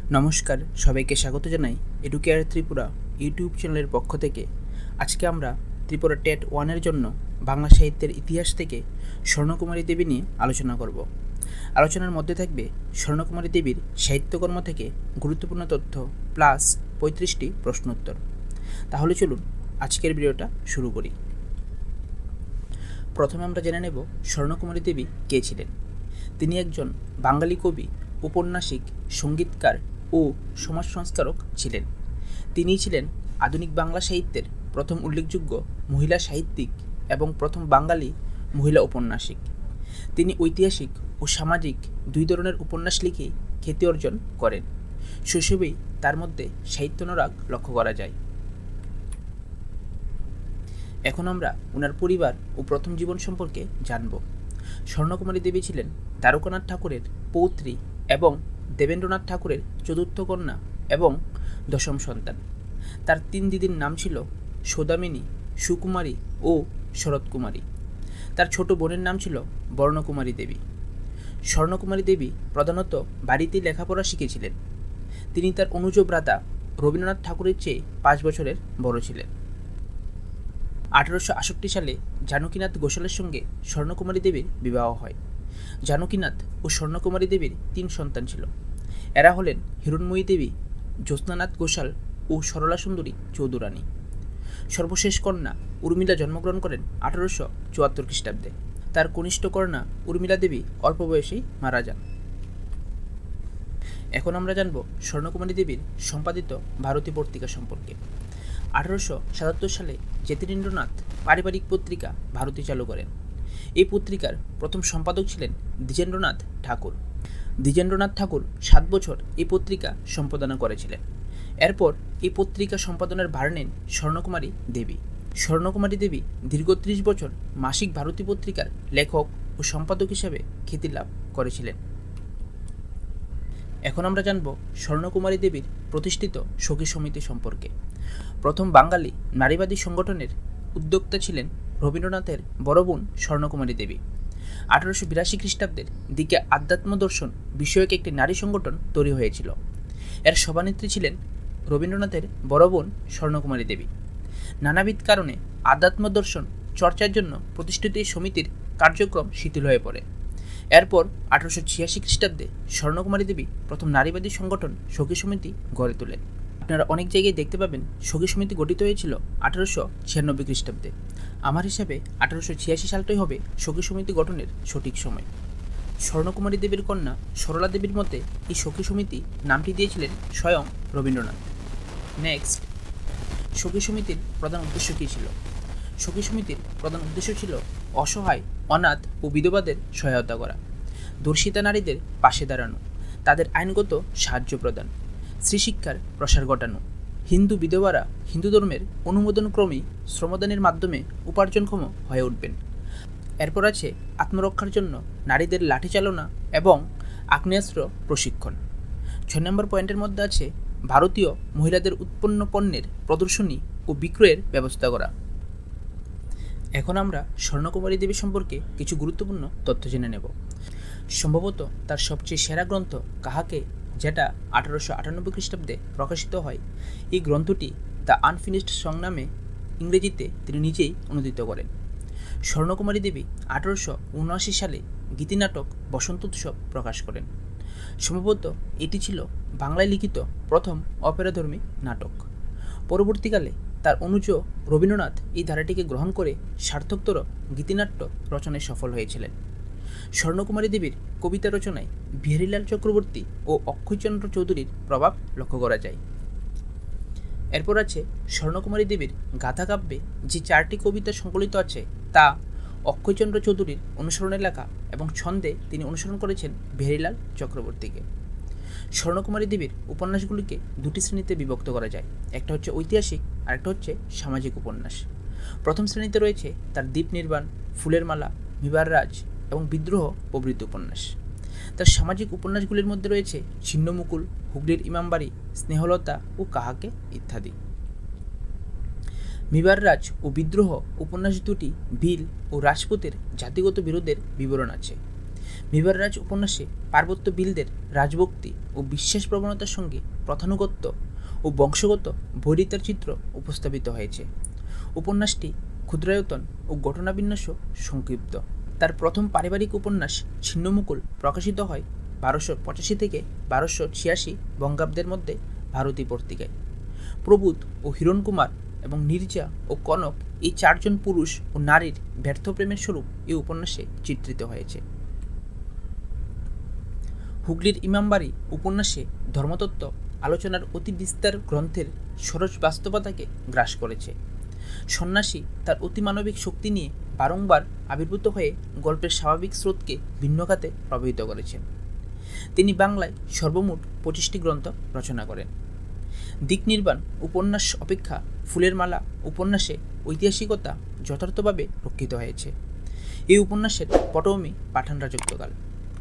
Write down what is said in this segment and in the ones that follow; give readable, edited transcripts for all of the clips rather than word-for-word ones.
নমস্কার, সবাইকে স্বাগত জানাই এডুকেয়ার ত্রিপুরা ইউটিউব চ্যানেলের পক্ষ থেকে। আজকে আমরা ত্রিপুরা টেট 1-এর জন্য বাংলা সাহিত্যের ইতিহাস থেকে স্বর্ণকুমারী দেবী নিয়ে আলোচনা করব। আলোচনার মধ্যে থাকবে স্বর্ণকুমারী দেবীর সাহিত্যকর্ম থেকে গুরুত্বপূর্ণ তথ্য প্লাস 35টি প্রশ্নোত্তর। তাহলে চলুন আজকের ভিডিওটা শুরু করি। প্রথমে আমরা জেনে নেব স্বর্ণকুমারী দেবী কে ছিলেন। তিনি একজন বাঙালি কবি, উপন্যাসিক, সঙ্গীতকার ও সমাজ সংস্কারক ছিলেন। তিনি ছিলেন আধুনিক বাংলা সাহিত্যের প্রথম উল্লেখযোগ্য মহিলা সাহিত্যিক এবং প্রথম বাঙালি মহিলা ঔপন্যাসিক। তিনি ঐতিহাসিক ও সামাজিক দুই ধরনের উপন্যাস লিখে খ্যাতি অর্জন করেন। শৈশবেই তার মধ্যে সাহিত্যানুরাগ লক্ষ্য করা যায়। এখন আমরা ওনার পরিবার ও প্রথম জীবন সম্পর্কে জানব। স্বর্ণকুমারী দেবী ছিলেন দ্বারকানাথ ঠাকুরের পৌত্রী এবং দেবেন্দ্রনাথ ঠাকুরের চতুর্থ কন্যা এবং দশম সন্তান। তার তিন দিদির নাম ছিল সৌদামিনী, সুকুমারী ও শরৎকুমারী। তার ছোট বোনের নাম ছিল বর্ণকুমারী দেবী। স্বর্ণকুমারী দেবী প্রধানত বাড়িতেই লেখাপড়া শিখেছিলেন। তিনি তার অনুজ ভ্রাতা রবীন্দ্রনাথ ঠাকুরের চেয়ে 5 বছরের বড় ছিলেন। 1868 সালে জানকীনাথ ঘোষালের সঙ্গে স্বর্ণকুমারী দেবীর বিবাহ হয়। জানকীনাথ ও স্বর্ণকুমারী দেবীর 3 সন্তান ছিল। এরা হলেন হিরণময়ী দেবী, জ্যোৎস্নানাথ ঘোষাল ও সরলা সুন্দরী চৌধুরানী। সর্বশেষ কন্যা উর্মিলা জন্মগ্রহণ করেন 1874 খ্রিস্টাব্দে। তার কনিষ্ঠ কন্যা উর্মিলা দেবী অল্প বয়সেই মারা যান। এখন আমরা জানব স্বর্ণকুমারী দেবীর সম্পাদিত ভারতী পত্রিকা সম্পর্কে। 1877 সালে জ্যোতিরিন্দ্রনাথ পারিবারিক পত্রিকা ভারতী চালু করেন। এই পত্রিকার প্রথম সম্পাদক ছিলেন দ্বিজেন্দ্রনাথ ঠাকুর। দ্বিজেন্দ্রনাথ ঠাকুর 7 বছর এই পত্রিকা সম্পাদনা করেছিলেন। এরপর এই পত্রিকা সম্পাদনার ভার নেন স্বর্ণকুমারী দেবী। স্বর্ণকুমারী দেবী দীর্ঘ 30 বছর মাসিক ভারতী পত্রিকার লেখক ও সম্পাদক হিসাবে খ্যাতি লাভ করেছিলেন। এখন আমরা জানব স্বর্ণকুমারী দেবীর প্রতিষ্ঠিত সখী সমিতি সম্পর্কে। প্রথম বাঙালি নারীবাদী সংগঠনের উদ্যোক্তা ছিলেন রবীন্দ্রনাথের বড় বোন স্বর্ণকুমারী দেবী। 1882 খ্রিস্টাব্দের দিকে আধ্যাত্ম দর্শন বিষয়ক একটি নারী সংগঠন তৈরি হয়েছিল। এর সভানেত্রী ছিলেন রবীন্দ্রনাথের বড় বোন স্বর্ণকুমারী দেবী। নানাবিধ কারণে আধ্যাত্ম দর্শন চর্চার জন্য প্রতিষ্ঠিত এই সমিতির কার্যক্রম শিথিল হয়ে পড়ে। এরপর 1886 খ্রিস্টাব্দে স্বর্ণকুমারী দেবী প্রথম নারীবাদী সংগঠন সখী সমিতি গড়ে তোলেন। আপনারা অনেক জায়গায় দেখতে পাবেন সখী সমিতি গঠিত হয়েছিল 1896 খ্রিস্টাব্দে। আমার হিসাবে 1886 সালটাই হবে সখী সমিতি গঠনের সঠিক সময়। স্বর্ণকুমারী দেবীর কন্যা সরলা দেবীর মতে এই সখী সমিতি নামটি দিয়েছিলেন স্বয়ং রবীন্দ্রনাথ। নেক্সট, সখী সমিতির প্রধান উদ্দেশ্য কী ছিল? সখী সমিতির প্রধান উদ্দেশ্য ছিল অসহায়, অনাথ ও বিধবাদের সহায়তা করা, ধর্ষিতা নারীদের পাশে দাঁড়ানো, তাদের আইনগত সাহায্য প্রদান, স্ত্রীশিক্ষার প্রসার ঘটানো, হিন্দু বিধবারা হিন্দু ধর্মের অনুমোদনক্রমেই শ্রমদানের মাধ্যমে উপার্জনক্ষম হয়ে উঠবেন। এরপর আছে আত্মরক্ষার জন্য নারীদের লাঠি চালনা এবং আগ্নেয়াস্ত্র প্রশিক্ষণ। 6 নম্বর পয়েন্টের মধ্যে আছে ভারতীয় মহিলাদের উৎপন্ন পণ্যের প্রদর্শনী ও বিক্রয়ের ব্যবস্থা করা। এখন আমরা স্বর্ণকুমারী দেবী সম্পর্কে কিছু গুরুত্বপূর্ণ তথ্য জেনে নেব। সম্ভবত তার সবচেয়ে সেরা গ্রন্থ কাহাকে, যেটা 1898 খ্রিস্টাব্দে প্রকাশিত হয়। এই গ্রন্থটি দ্য আনফিনিশড সং নামে ইংরেজিতে তিনি নিজেই অনুদিত করেন। স্বর্ণকুমারী দেবী 1879 সালে গীতিনাটক বসন্ত উৎসব প্রকাশ করেন। সম্ভবত এটি ছিল বাংলায় লিখিত প্রথম অপেরাধর্মী নাটক। পরবর্তীকালে তার অনুজ রবীন্দ্রনাথ এই ধারাটিকে গ্রহণ করে সার্থকতর গীতিনাট্য রচনায় সফল হয়েছিলেন। স্বর্ণকুমারী দেবীর কবিতা রচনায় বিহারীলাল চক্রবর্তী ও অক্ষয়চন্দ্র চৌধুরীর প্রভাব লক্ষ্য করা যায়। এরপর আছে স্বর্ণকুমারী দেবীর গাথা কাব্যে যে 4টি কবিতা সংকলিত আছে তা অক্ষয়চন্দ্র চৌধুরীর অনুসরণে লেখা এবং ছন্দে তিনি অনুসরণ করেছেন বিহারীলাল চক্রবর্তীকে। স্বর্ণকুমারী দেবীর উপন্যাসগুলিকে 2টি শ্রেণীতে বিভক্ত করা যায়। একটা হচ্ছে ঐতিহাসিক আর একটা হচ্ছে সামাজিক উপন্যাস। প্রথম শ্রেণীতে রয়েছে তার দ্বীপ নির্বাণ, ফুলের মালা, বিবার রাজ এবং বিদ্রোহ প্রভৃতি উপন্যাস। তার সামাজিক উপন্যাসগুলির মধ্যে রয়েছে ছিন্নমুকুল, হুগলির ইমামবাড়ি, স্নেহলতা ও কাহাকে ইত্যাদি। বিবার রাজ ও বিদ্রোহ উপন্যাস দুটি ভিল ও রাজপুতের জাতিগত বিরোধের বিবরণ আছে। বিবাররাজ উপন্যাসে পার্বত্য বিলদের রাজভক্তি ও বিশ্বাস প্রবণতার সঙ্গে প্রথানুগত্য ও বংশগত বৈরিতার চিত্র উপস্থাপিত হয়েছে। উপন্যাসটি ক্ষুদ্রায়তন ও ঘটনাবিন্যাসও সংক্ষিপ্ত। তার প্রথম পারিবারিক উপন্যাস ছিন্নমুকুল প্রকাশিত হয় 1285 থেকে 1286 বঙ্গাব্দের মধ্যে ভারতী পত্রিকায়। প্রবুদ ও হিরণকুমার এবং নীরজা ও কনক এই 4 জন পুরুষ ও নারীর ব্যর্থ প্রেমের স্বরূপ এই উপন্যাসে চিত্রিত হয়েছে। হুগলির ইমামবাড়ি উপন্যাসে ধর্মতত্ত্ব আলোচনার অতি বিস্তার গ্রন্থের সরস বাস্তবতাকে গ্রাস করেছে। সন্ন্যাসী তার অতিমানবিক শক্তি নিয়ে বারংবার আবির্ভূত হয়ে গল্পের স্বাভাবিক স্রোতকে ভিন্ন খাতে প্রভাবিত করেছেন। তিনি বাংলায় সর্বমোট 25টি গ্রন্থ রচনা করেন। দিক নির্বাণ উপন্যাস অপেক্ষা ফুলের মালা উপন্যাসে ঐতিহাসিকতা যথার্থভাবে রক্ষিত হয়েছে। এই উপন্যাসের পটভূমি পাঠান রাজত্বকাল।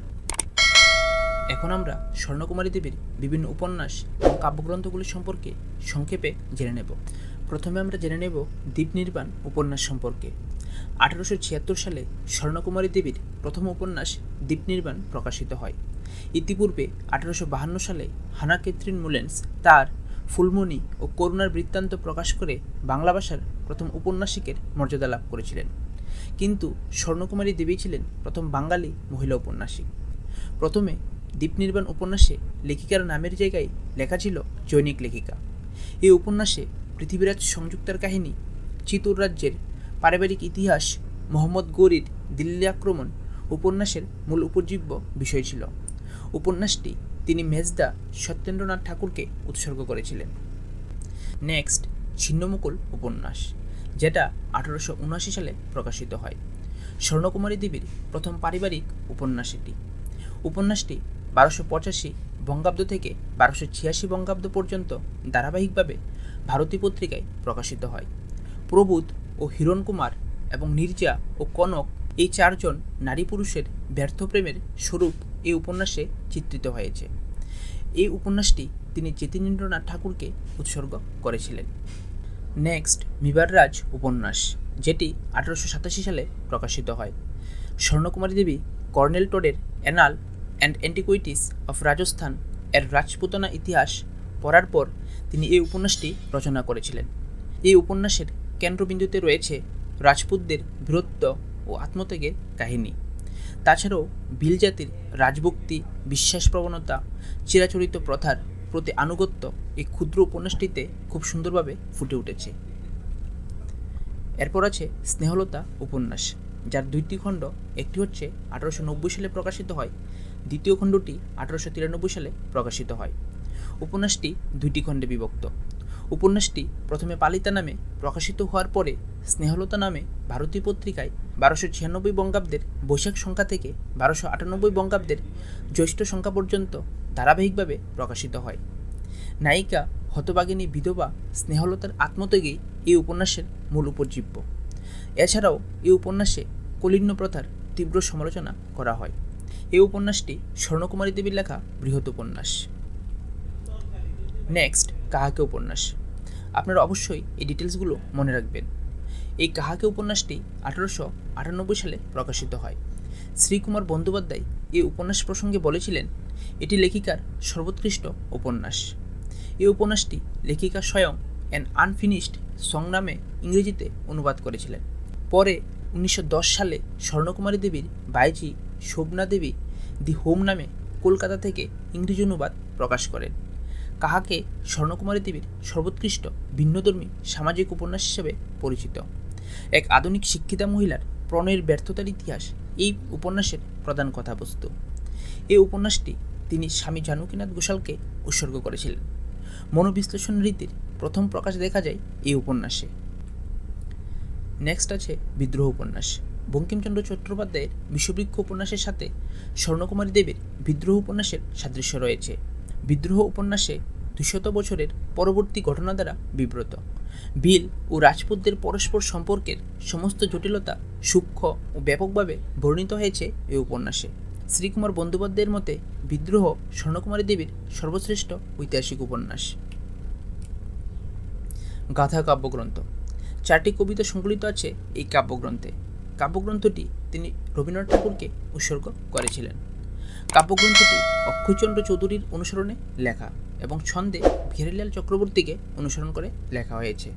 এখন আমরা স্বর্ণকুমারী দেবীর বিভিন্ন উপন্যাস এবং কাব্যগ্রন্থগুলি সম্পর্কে সংক্ষেপে জেনে নেব। প্রথমে আমরা জেনে নেব দ্বীপ নির্বাণ উপন্যাস সম্পর্কে। 1876 সালে স্বর্ণকুমারী দেবীর প্রথম উপন্যাস দ্বীপ নির্বাণ প্রকাশিত হয়। ইতিপূর্বে 1852 সালে হানা ক্যাথরিন মুলেন্স তার ফুলমণি ও করুণার বৃত্তান্ত প্রকাশ করে বাংলা ভাষার প্রথম উপন্যাসিকের মর্যাদা লাভ করেছিলেন। কিন্তু স্বর্ণকুমারী দেবী ছিলেন প্রথম বাঙালি মহিলা উপন্যাসিক। প্রথমে দ্বীপ নির্বাণ উপন্যাসে লেখিকার নামের জায়গায় লেখা ছিল জৈনিক লেখিকা। এই উপন্যাসে পৃথিবীরাজ সংযুক্তার কাহিনী, চিতোর রাজ্যের পারিবারিক ইতিহাস, মোহাম্মদ গৌরীর দিল্লি আক্রমণ উপন্যাসের মূল উপজীব্য বিষয় ছিল। উপন্যাসটি তিনি মেজদা সত্যেন্দ্রনাথ ঠাকুরকে উৎসর্গ করেছিলেন। নেক্সট ছিন্নমুকুল উপন্যাস, যেটা 1879 সালে প্রকাশিত হয়। স্বর্ণকুমারী দেবীর প্রথম পারিবারিক উপন্যাস এটি। উপন্যাসটি 1285 বঙ্গাব্দ থেকে 1286 বঙ্গাব্দ পর্যন্ত ধারাবাহিকভাবে ভারতী পত্রিকায় প্রকাশিত হয়। প্রবুদ ও হিরণকুমার এবং নীরজা ও কনক এই 4 জন নারী পুরুষের ব্যর্থ প্রেমের স্বরূপ এই উপন্যাসে চিত্রিত হয়েছে। এই উপন্যাসটি তিনি যতীন্দ্রনাথ ঠাকুরকে উৎসর্গ করেছিলেন। নেক্সট বিবাররাজ উপন্যাস, যেটি 1887 সালে প্রকাশিত হয়। স্বর্ণকুমারী দেবী কর্নেল টডের annals and antiquities of Rajasthan এর রাজপুতানা ইতিহাস পড়ার পর তিনি এই উপন্যাসটি রচনা করেছিলেন। এই উপন্যাসের কেন্দ্রবিন্দুতে রয়েছে রাজপুতদের বীরত্ব ও আত্মত্যাগের কাহিনী। তাছাড়াও বিল জাতির রাজভক্তি, বিশ্বাস প্রবণতা, চিরাচরিত প্রথার প্রতি আনুগত্য এই ক্ষুদ্র উপন্যাসটিতে খুব সুন্দরভাবে ফুটে উঠেছে। এরপর আছে স্নেহলতা উপন্যাস, যার 2টি খণ্ড। একটি হচ্ছে 1890 সালে প্রকাশিত হয়, দ্বিতীয় খণ্ডটি 1893 সালে প্রকাশিত হয়। উপন্যাসটি 2টি খণ্ডে বিভক্ত। উপন্যাসটি প্রথমে পালিতা নামে প্রকাশিত হওয়ার পরে স্নেহলতা নামে ভারতী পত্রিকায় 1296 বঙ্গাব্দের বৈশাখ সংখ্যা থেকে 1298 বঙ্গাব্দের জ্যৈষ্ঠ সংখ্যা পর্যন্ত ধারাবাহিকভাবে প্রকাশিত হয়। নায়িকা হতভাগিনী বিধবা স্নেহলতার আত্মত্যাগেই এই উপন্যাসের মূল উপজীব্য। এছাড়াও এই উপন্যাসে কলিন্য প্রথার তীব্র সমালোচনা করা হয়। এই উপন্যাসটি স্বর্ণকুমারী দেবীর লেখা বৃহৎ উপন্যাস। নেক্সট কাহাকে উপন্যাস। আপনারা অবশ্যই এই ডিটেলসগুলো মনে রাখবেন। এই কাহাকে উপন্যাসটি 1898 সালে প্রকাশিত হয়। শ্রীকুমার বন্দ্যোপাধ্যায় এই উপন্যাস প্রসঙ্গে বলেছিলেন, এটি লেখিকার সর্বোৎকৃষ্ট উপন্যাস। এই উপন্যাসটি লেখিকা স্বয়ং অ্যান আনফিনিশড সং নামে ইংরেজিতে অনুবাদ করেছিলেন। পরে 1910 সালে স্বর্ণকুমারী দেবীর বাইজি শোভনা দেবী দি হোম নামে কলকাতা থেকে ইংরেজি অনুবাদ প্রকাশ করেন। কাহাকে স্বর্ণকুমারী দেবীর সর্বোৎকৃষ্ট ভিন্নধর্মী সামাজিক উপন্যাস হিসেবে পরিচিত। এক আধুনিক শিক্ষিতা মহিলার প্রণয়ের ব্যর্থতার ইতিহাস এই উপন্যাসের প্রধান কথাবস্তু। এই উপন্যাসটি তিনি স্বামী জানকীনাথ ঘোষালকে উৎসর্গ করেছিলেন। মনোবিশ্লেষণ রীতির প্রথম প্রকাশ দেখা যায় এই উপন্যাসে। নেক্সট আছে বিদ্রোহ উপন্যাস। বঙ্কিমচন্দ্র চট্টোপাধ্যায়ের বিষবৃক্ষ উপন্যাসের সাথে স্বর্ণকুমারী দেবীর বিদ্রোহ উপন্যাসের সাদৃশ্য রয়েছে। বিদ্রোহ উপন্যাসে 200 বছরের পরবর্তী ঘটনা দ্বারা বিব্রত বিল ও রাজপুতদের পরস্পর সম্পর্কের সমস্ত জটিলতা সূক্ষ্ম ও ব্যাপকভাবে বর্ণিত হয়েছে এই উপন্যাসে। শ্রীকুমার বন্দ্যোপাধ্যায়ের মতে বিদ্রোহ স্বর্ণকুমারী দেবীর সর্বশ্রেষ্ঠ ঐতিহাসিক উপন্যাস। গাথা কাব্যগ্রন্থ। 4টি কবিতা সংকলিত আছে এই কাব্যগ্রন্থে। কাব্যগ্রন্থটি তিনি রবীন্দ্রনাথ ঠাকুরকে উৎসর্গ করেছিলেন। কাব্যগ্রন্থটি অক্ষয়চন্দ্র চৌধুরীর অনুসরণে লেখা এবং ছন্দে বিহারীলাল চক্রবর্তীকে অনুসরণ করে লেখা হয়েছে।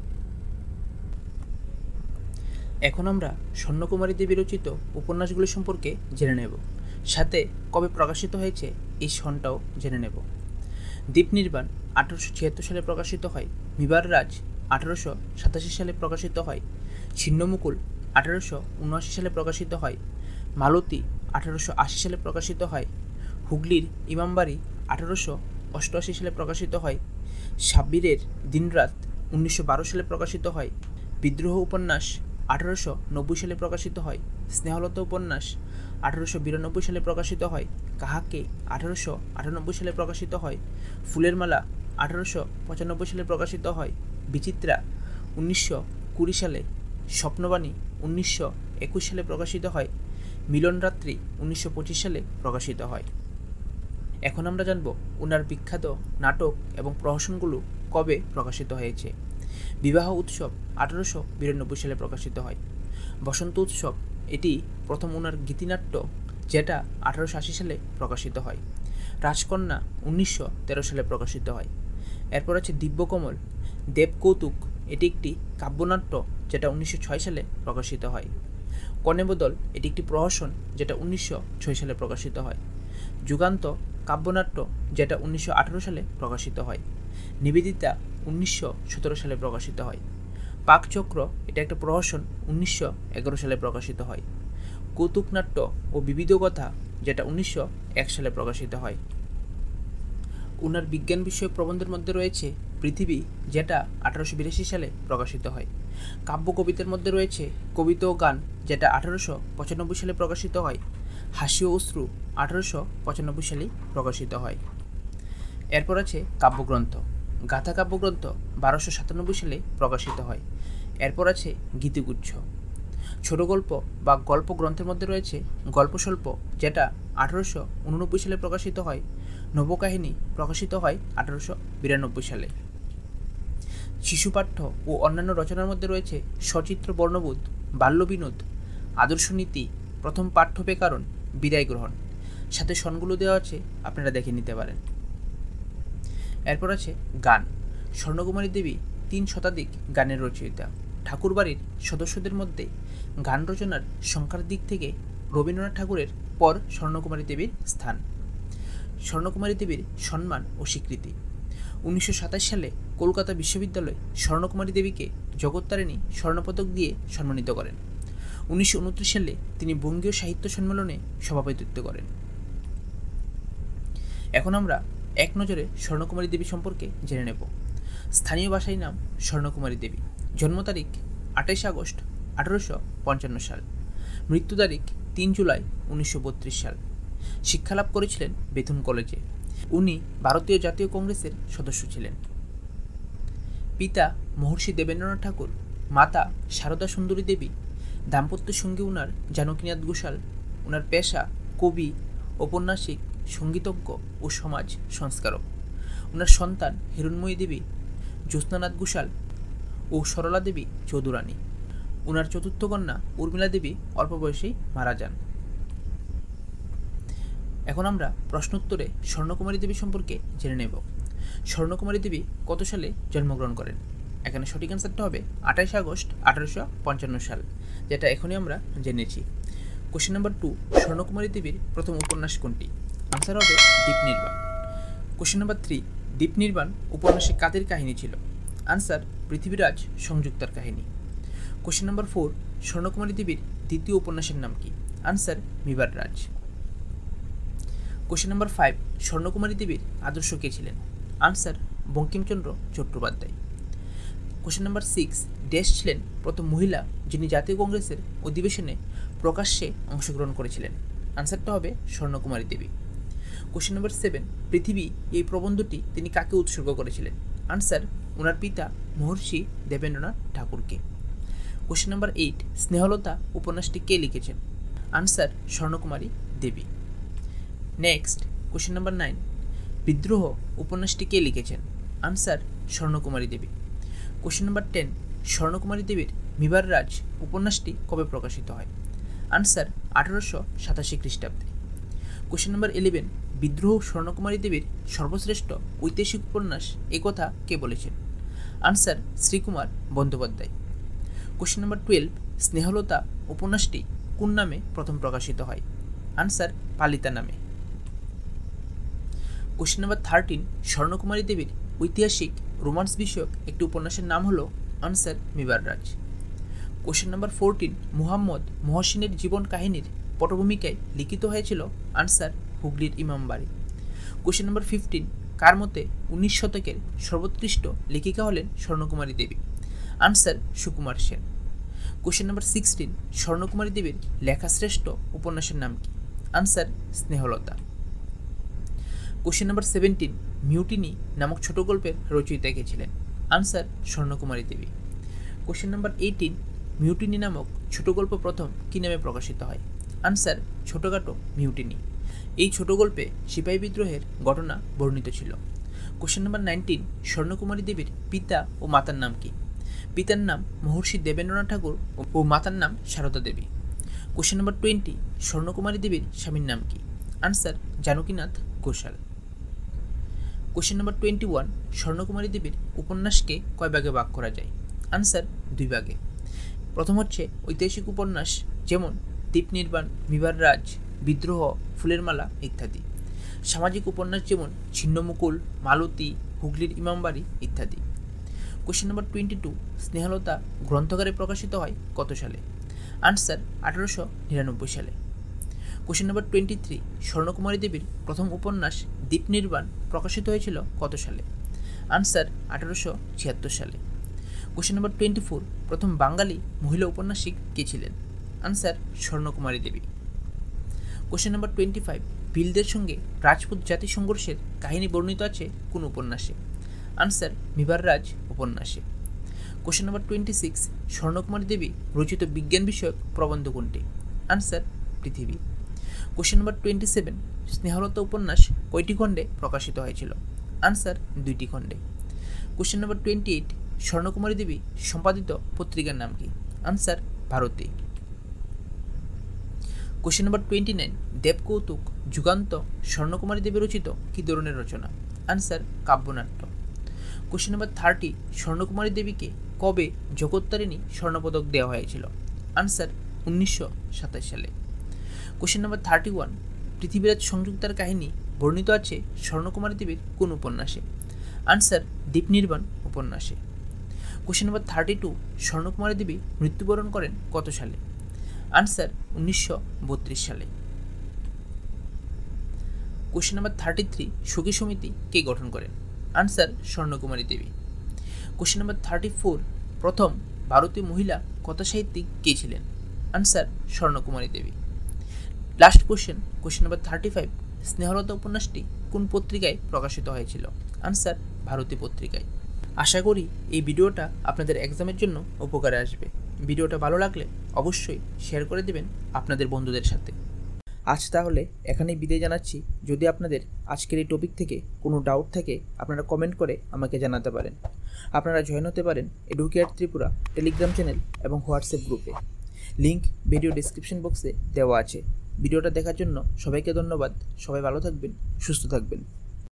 এখন আমরা স্বর্ণকুমারী দেবী রচিত উপন্যাসগুলি সম্পর্কে জেনে নেব, সাথে কবে প্রকাশিত হয়েছে এই সনটাও জেনে নেব। দীপনির্বাণ 1876 সালে প্রকাশিত হয়। মিবার রাজ 1887 সালে প্রকাশিত হয়। ছিন্নমুকুল 1879 সালে প্রকাশিত হয়। মালতী 1880 সালে প্রকাশিত হয়। হুগলির ইমামবাড়ি 1888 সালে প্রকাশিত হয়। সাব্বিরের দিনরাত 1912 সালে প্রকাশিত হয়। বিদ্রোহ উপন্যাস 1890 সালে প্রকাশিত হয়। স্নেহলতা উপন্যাস 1892 সালে প্রকাশিত হয়। কাহাকে 1898 সালে প্রকাশিত হয়। ফুলের মালা 1895 সালে প্রকাশিত হয়। বিচিত্রা 1920 সালে। স্বপ্নবাণী 1921 সালে প্রকাশিত হয়। মিলনরাত্রি 1925 সালে প্রকাশিত হয়। এখন আমরা জানব ওনার বিখ্যাত নাটক এবং প্রহসনগুলো কবে প্রকাশিত হয়েছে। বিবাহ উৎসব 1892 সালে প্রকাশিত হয়। বসন্ত উৎসব এটি প্রথম ওনার গীতিনাট্য, যেটা 1880 সালে প্রকাশিত হয়। রাজকন্যা 1913 সালে প্রকাশিত হয়। এরপর আছে দিব্যকমল। দেবকৌতুক এটি একটি কাব্যনাট্য, যেটা 1906 সালে প্রকাশিত হয়। কনেবদল এটি একটি প্রহসন, যেটা 1906 সালে প্রকাশিত হয়। যুগান্ত কাব্যনাট্য, যেটা 1918 সালে প্রকাশিত হয়। নিবেদিতা 1917 সালে প্রকাশিত হয়। পাকচক্র এটা একটা প্রহসন, 1911 সালে প্রকাশিত হয়। কৌতুকনাট্য ও বিবিধ কথা, যেটা 1901 সালে প্রকাশিত হয়। ওনার বিজ্ঞান বিষয়ক প্রবন্ধের মধ্যে রয়েছে পৃথিবী, যেটা 1882 সালে প্রকাশিত হয়। কাব্য কবিতার মধ্যে রয়েছে কবিতা ও গান, যেটা 1895 সালে প্রকাশিত হয়। হাসি ও অশ্রু 1895 সালেই প্রকাশিত হয়। এরপর আছে কাব্যগ্রন্থ। গাথা কাব্যগ্রন্থ 1297 সালে প্রকাশিত হয়। এরপর আছে গীতিগুচ্ছ। ছোট গল্প বা গল্প গ্রন্থের মধ্যে রয়েছে গল্পস্বল্প, যেটা 1889 সালে প্রকাশিত হয়। নবকাহিনী প্রকাশিত হয় 1892 সালে। শিশুপাঠ্য ও অন্যান্য রচনার মধ্যে রয়েছে সচিত্র বর্ণবোধ, বাল্যবিনোদ, আদর্শনীতি, প্রথম পাঠ্য ব্যাকরণ, বিদায় গ্রহণ। সাথে সনগুলো দেওয়া আছে, আপনারা দেখে নিতে পারেন। এরপর আছে গান। স্বর্ণকুমারী দেবী 3 শতাধিক গানের রচয়িতা। ঠাকুরবাড়ির সদস্যদের মধ্যে গান রচনার সংখ্যার দিক থেকে রবীন্দ্রনাথ ঠাকুরের পর স্বর্ণকুমারী দেবীর স্থান। স্বর্ণকুমারী দেবীর সম্মান ও স্বীকৃতি। 1927 সালে কলকাতা বিশ্ববিদ্যালয় স্বর্ণকুমারী দেবীকে জগত্তারিণী স্বর্ণপদক দিয়ে সম্মানিত করেন। 1929 সালে তিনি বঙ্গীয় সাহিত্য সম্মেলনে সভাপতিত্ব করেন। এখন আমরা এক নজরে স্বর্ণকুমারী দেবী সম্পর্কে জেনে নেব। স্থানীয় ভাষায় নাম স্বর্ণকুমারী দেবী। জন্ম তারিখ 28 আগস্ট 1855 সাল। মৃত্যু তারিখ 3 জুলাই 1932 সাল। শিক্ষালাভ করেছিলেন বেথুন কলেজে। উনি ভারতীয় জাতীয় কংগ্রেসের সদস্য ছিলেন। পিতা মহর্ষি দেবেন্দ্রনাথ ঠাকুর, মাতা সারদা সুন্দরী দেবী। দাম্পত্য সঙ্গী উনার জানকীনাথ ঘোষাল। উনার পেশা কবি, ঔপন্যাসিক, সঙ্গীতজ্ঞ ও সমাজ সংস্কারক। উনার সন্তান হিরণময়ী দেবী, জ্যোৎস্নানাথ ঘোষাল ও সরলা দেবী চৌধুরানী। উনার চতুর্থ কন্যা উর্মিলা দেবী অল্প বয়সেই মারা যান। এখন আমরা প্রশ্নোত্তরে স্বর্ণকুমারী দেবী সম্পর্কে জেনে নেব। স্বর্ণকুমারী দেবী কত সালে জন্মগ্রহণ করেন? এখানে সঠিক অ্যান্সারটা হবে 28 আগস্ট 1855 সাল, যেটা এখনই আমরা জেনেছি। কোশ্চেন নাম্বার 2, স্বর্ণকুমারী দেবীর প্রথম উপন্যাস কোনটি? আনসার হবে দীপনির্বাণ। কোশ্চেন নাম্বার 3, দীপনির্বাণ উপন্যাসে কাদের কাহিনী ছিল? আনসার পৃথিবীরাজ সংযুক্তার কাহিনী। কোশ্চেন নাম্বার 4, স্বর্ণকুমারী দেবীর দ্বিতীয় উপন্যাসের নাম কি? Answer Mibar Raj. Question number 5, স্বর্ণকুমারী দেবীর আদর্শ কে ছিলেন? Answer Bankimchandra Chattopadhyay. Question number 6, dash ছিলেন প্রথম মহিলা যিনি জাতীয় কংগ্রেসের অধিবেশনে প্রকাশ্যে অংশগ্রহণ করেছিলেন? আনসারটা হবে স্বর্ণকুমারী দেবী। কোশ্চেন নাম্বার 7, পৃথিবী এই প্রবন্ধটি তিনি কাকে উৎসর্গ করেছিলেন? আনসার ওনার পিতা মহর্ষি দেবেন্দ্রনাথ ঠাকুরকে। কোশ্চেন নাম্বার 8, স্নেহলতা উপন্যাসটি কে লিখেছেন? Answer Swarnakumari Debi. Next question number 9, Bidroha উপন্যাসটি কে লিখেছেন? আনসার স্বর্ণকুমারী দেবী। কোশ্চেন নাম্বার 10, স্বর্ণকুমারী দেবীর মিবার রাজ উপন্যাসটি কবে প্রকাশিত হয়? আনসার 1887 খ্রিস্টাব্দে। কোশ্চেন নাম্বার 11, বিদ্রোহ স্বর্ণকুমারী দেবীর সর্বশ্রেষ্ঠ ঐতিহাসিক উপন্যাস একথা কে বলেছেন? Answer Srikumar Bandyopadhyay. Question number 12, Snehalata উপন্যাসটি কোন নামে প্রথম প্রকাশিত হয়? আনসার পালিতা নামে। কোশ্চেন নাম্বার 13, স্বর্ণকুমারী দেবীর ঐতিহাসিক রোমান্স বিষয়ক একটি উপন্যাসের নাম হলো? Answer Mibar Raj. Question number 14, Muhammad মহসিনের জীবন কাহিনীর পটভূমিকায় লিখিত হয়েছিল? আনসার হুগলির ইমামবাড়ি। কোশ্চেন নাম্বার 15, কার মতে 19 শতকের সর্বোৎকৃষ্ট লেখিকা হলেন Swarnakumari Devi? Answer Sukumar Sen. Question number 16, Swarnakumari দেবীর লেখা শ্রেষ্ঠ উপন্যাসের নাম কি? Answer Snehalata. Question number 17, mutiny নামক ছোট গল্পের রচয়িতা কে ছিলেন? আনসার স্বর্ণকুমারী দেবী। কোশ্চেন নাম্বার 18, মিউটিনি নামক ছোট গল্প প্রথম কী নামে প্রকাশিত হয়? আনসার ছোটখাটো মিউটিনি। এই ছোট গল্পে সিপাহী বিদ্রোহের ঘটনা বর্ণিত ছিল। কোশ্চেন নাম্বার 19, স্বর্ণকুমারী দেবীর পিতা ও মাতার নাম কি? পিতার নাম মহর্ষি দেবেন্দ্রনাথ ঠাকুর ও মাতার নাম সারদা দেবী। কোশ্চেন নাম্বার 20, স্বর্ণকুমারী দেবীর স্বামীর নাম কি? Answer Janakinath Ghoshal. Question number 21, Swarnakumari দেবীর উপন্যাসকে কয় ভাগে ভাগ করা যায়? আনসার 2 ভাগে। প্রথম হচ্ছে ঐতিহাসিক উপন্যাস, যেমন দ্বীপ নির্বাণ, মিবাররাজ, বিদ্রোহ, ফুলের মালা ইত্যাদি। সামাজিক উপন্যাস, যেমন ছিন্নমুকুল, মালতী, হুগলির ইমামবাড়ি ইত্যাদি। কোশ্চেন নাম্বার 22, স্নেহলতা গ্রন্থকারে প্রকাশিত হয় কত সালে? আনসার 1899 সালে। কোশ্চেন নাম্বার 23, স্বর্ণকুমারী দেবীর প্রথম উপন্যাস দ্বীপ নির্বাণ প্রকাশিত হয়েছিল কত সালে? আনসার 1876 সালে। কোশ্চেন নাম্বার 24, প্রথম বাঙালি মহিলা উপন্যাসিক কে ছিলেন? আনসার স্বর্ণকুমারী দেবী। কোশ্চেন নাম্বার 25, ভিলদের সঙ্গে রাজপুত জাতি সংঘর্ষের কাহিনী বর্ণিত আছে কোন উপন্যাসে? আনসার মিবাররাজ উপন্যাসে। কোশ্চেন নাম্বার 26, স্বর্ণকুমারী দেবী রচিত বিজ্ঞান বিষয়ক প্রবন্ধ কোনটি? আনসার পৃথিবী। কোশ্চেন নাম্বার 27, স্নেহলতা উপন্যাস কয়টি খণ্ডে প্রকাশিত হয়েছিল? আনসার 2টি খণ্ডে। কোশ্চেন নাম্বার 28, স্বর্ণকুমারী দেবী সম্পাদিত পত্রিকার নাম কি? Answer Bharati. Question number 29, Debkoutuk Yuganta Swarnakumari Devi রচিত কী ধরনের রচনা? আনসার কাব্যনাট্য। কোশ্চেন নাম্বার 30, স্বর্ণকুমারী দেবীকে কবে জগত্তারিণী স্বর্ণপদক দেওয়া হয়েছিল? আনসার 1927 সালে। কোশ্চেন নাম্বার 31, পৃথিবীরাজ সংযুক্তার কাহিনী বর্ণিত আছে স্বর্ণকুমারী দেবীর কোন উপন্যাসে? আনসার দ্বীপ নির্বাণ উপন্যাসে। কোশ্চেন নাম্বার 32, স্বর্ণকুমারী দেবী মৃত্যুবরণ করেন কত সালে? আনসার 1932 সালে। কোশ্চেন নাম্বার 33, সখী সমিতি কে গঠন করেন? আনসার স্বর্ণকুমারী দেবী। কোশ্চেন নাম্বার 34, প্রথম ভারতীয় মহিলা কথা সাহিত্যিক কে ছিলেন? Answer Swarnakumari Devi. Last question number 35, Snehalata উপন্যাসটি কোন পত্রিকায় প্রকাশিত হয়েছিল? আনসার ভারতী পত্রিকায়। আশা করি এই ভিডিওটা আপনাদের এক্সামের জন্য উপকারে আসবে। ভিডিওটা ভালো লাগলে অবশ্যই শেয়ার করে দেবেন আপনাদের বন্ধুদের সাথে। আজ তাহলে এখানেই বিদায় জানাচ্ছি। যদি আপনাদের আজকের এই টপিক থেকে কোনো ডাউট থাকে, আপনারা কমেন্ট করে আমাকে জানাতে পারেন। আপনারা জয়েন হতে পারেন এডুকেট ত্রিপুরা টেলিগ্রাম চ্যানেল এবং হোয়াটসঅ্যাপ গ্রুপে। লিঙ্ক ভিডিও ডিসক্রিপশন বক্সে দেওয়া আছে। ভিডিওটা দেখার জন্য সবাইকে ধন্যবাদ। সবাই ভালো থাকবেন, সুস্থ থাকবেন।